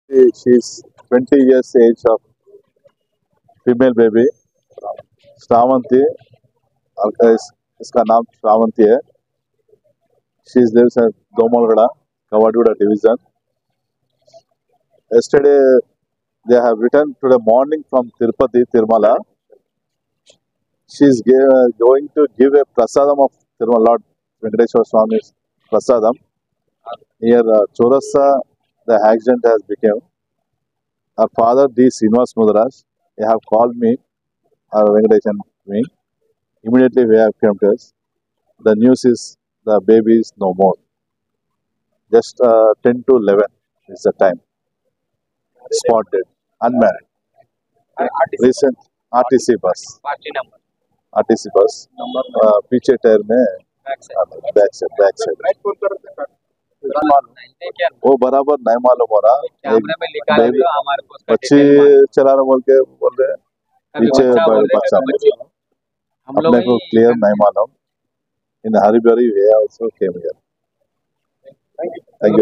She's 20 years age of female baby. Shravanti इसका नाम श्रावंती है. She lives at Domalgada, Kavadguda division. Yesterday they have returned today morning from Tirupati, Tirumala. She is going to give a prasadam of Tirumala Lord Venkateshwara Swami's prasadam. Here Chorasa, the accident has become. Her father, D. Srinivas Mudaraj, they have called me, Venkatesh and me. Immediately we have come to us. The news is the baby is no more. Just 10 to 11 is the time. Spotted, unmarried. Recent RTC bus. RTC bus. पीछे tyre में back side वो बराबर नहीं मालूम हो रहा. बच्ची चला रहा बोल रहे पीछे बच्चा अपने को क्लियर नहीं मालूम. इन हरी भरी we also came here. Thank you.